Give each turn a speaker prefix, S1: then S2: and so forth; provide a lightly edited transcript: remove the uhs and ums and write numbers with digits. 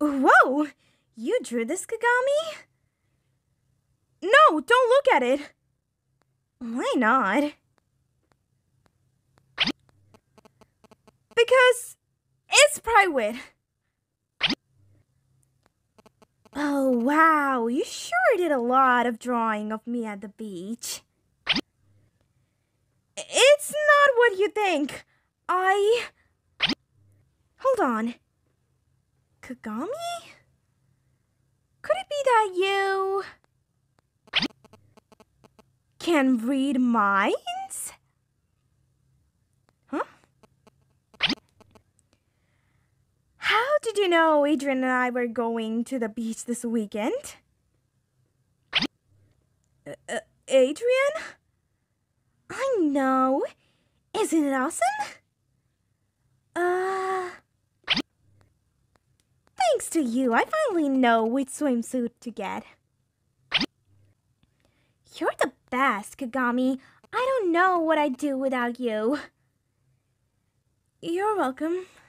S1: Whoa! You drew this, Kagami? No, don't look at it. Why not? Because it's private. Oh, wow. You sure did a lot of drawing of me at the beach. It's not what you think. Hold on. Kagami? Could it be that you can read minds? Huh? How did you know Adrian and I were going to the beach this weekend? Adrian? I know. Isn't it awesome? Thanks to you, I finally know which swimsuit to get. You're the best, Kagami. I don't know what I'd do without you. You're welcome.